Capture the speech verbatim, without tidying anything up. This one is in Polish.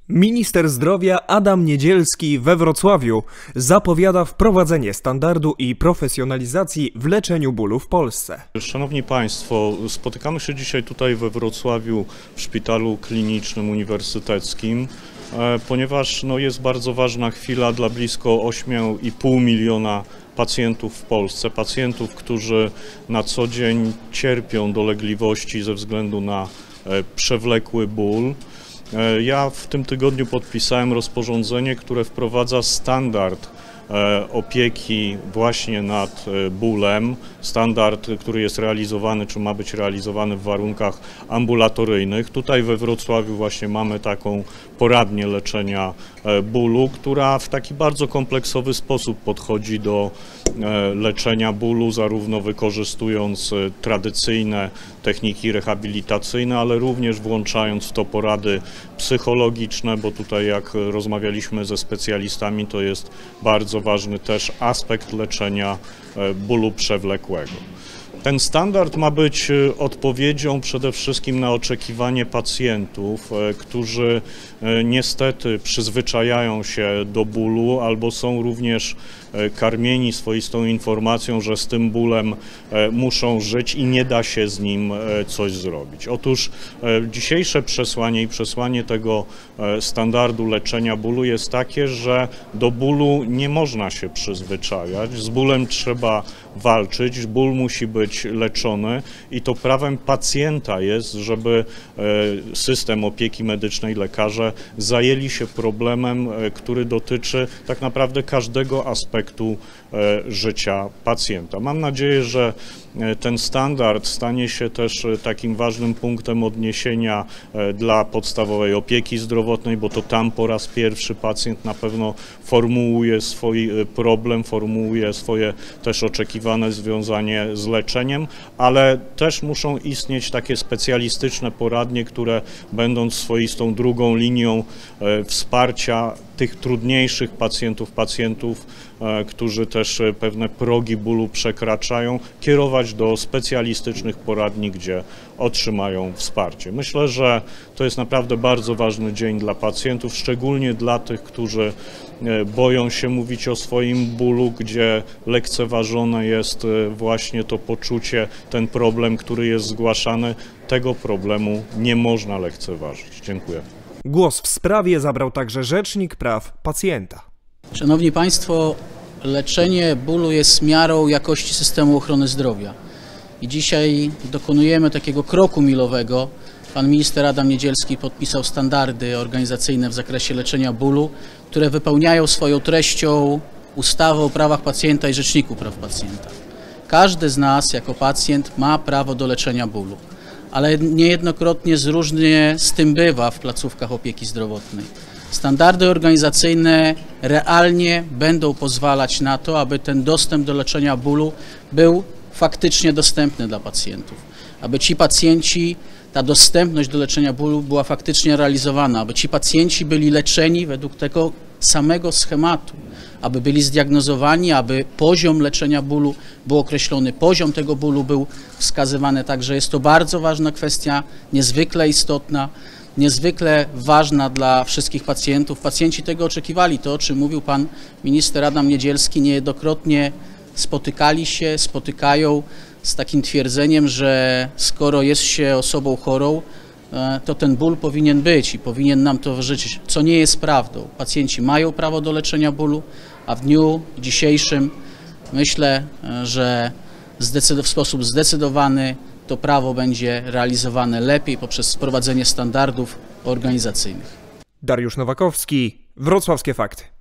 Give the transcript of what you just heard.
Minister zdrowia Adam Niedzielski we Wrocławiu zapowiada wprowadzenie standardu i profesjonalizacji w leczeniu bólu w Polsce. Szanowni Państwo, spotykamy się dzisiaj tutaj we Wrocławiu w Szpitalu Klinicznym Uniwersyteckim, ponieważ no, jest bardzo ważna chwila dla blisko ośmiu i pół miliona pacjentów w Polsce, pacjentów, którzy na co dzień cierpią dolegliwości ze względu na przewlekły ból. Ja w tym tygodniu podpisałem rozporządzenie, które wprowadza standard opieki właśnie nad bólem, standard, który jest realizowany, czy ma być realizowany w warunkach ambulatoryjnych. Tutaj we Wrocławiu właśnie mamy taką poradnię leczenia bólu, która w taki bardzo kompleksowy sposób podchodzi do leczenia bólu, zarówno wykorzystując tradycyjne techniki rehabilitacyjne, ale również włączając w to porady psychologiczne, bo tutaj jak rozmawialiśmy ze specjalistami, to jest bardzo ważny też aspekt leczenia bólu przewlekłego. Ten standard ma być odpowiedzią przede wszystkim na oczekiwanie pacjentów, którzy niestety przyzwyczajają się do bólu albo są również karmieni swoistą informacją, że z tym bólem muszą żyć i nie da się z nim coś zrobić. Otóż dzisiejsze przesłanie i przesłanie tego standardu leczenia bólu jest takie, że do bólu nie można się przyzwyczajać, z bólem trzeba walczyć, ból musi być leczony i to prawem pacjenta jest, żeby system opieki medycznej, lekarze zajęli się problemem, który dotyczy tak naprawdę każdego aspektu życia pacjenta. Mam nadzieję, że ten standard stanie się też takim ważnym punktem odniesienia dla podstawowej opieki zdrowotnej, bo to tam po raz pierwszy pacjent na pewno formułuje swój problem, formułuje swoje też oczekiwane związanie z leczeniem, ale też muszą istnieć takie specjalistyczne poradnie, które będą swoistą drugą linią wsparcia tych trudniejszych pacjentów, pacjentów, którzy też pewne progi bólu przekraczają, kierować do specjalistycznych poradni, gdzie otrzymają wsparcie. Myślę, że to jest naprawdę bardzo ważny dzień dla pacjentów, szczególnie dla tych, którzy boją się mówić o swoim bólu, gdzie lekceważone jest właśnie to poczucie, ten problem, który jest zgłaszany. Tego problemu nie można lekceważyć. Dziękuję. Głos w sprawie zabrał także rzecznik praw pacjenta. Szanowni Państwo, leczenie bólu jest miarą jakości systemu ochrony zdrowia. I dzisiaj dokonujemy takiego kroku milowego. Pan minister Adam Niedzielski podpisał standardy organizacyjne w zakresie leczenia bólu, które wypełniają swoją treścią ustawę o prawach pacjenta i Rzeczniku Praw Pacjenta. Każdy z nas jako pacjent ma prawo do leczenia bólu, ale niejednokrotnie różnie z tym bywa w placówkach opieki zdrowotnej. Standardy organizacyjne realnie będą pozwalać na to, aby ten dostęp do leczenia bólu był faktycznie dostępny dla pacjentów, aby ci pacjenci, ta dostępność do leczenia bólu była faktycznie realizowana, aby ci pacjenci byli leczeni według tego samego schematu, aby byli zdiagnozowani, aby poziom leczenia bólu był określony, poziom tego bólu był wskazywany. Także jest to bardzo ważna kwestia, niezwykle istotna, niezwykle ważna dla wszystkich pacjentów. Pacjenci tego oczekiwali. To, o czym mówił pan minister Adam Niedzielski, niejednokrotnie spotykali się, spotykają z takim twierdzeniem, że skoro jest się osobą chorą, to ten ból powinien być i powinien nam towarzyszyć, co nie jest prawdą. Pacjenci mają prawo do leczenia bólu, a w dniu dzisiejszym myślę, że w sposób zdecydowany to prawo będzie realizowane lepiej poprzez wprowadzenie standardów organizacyjnych. Dariusz Nowakowski, Wrocławskie Fakty.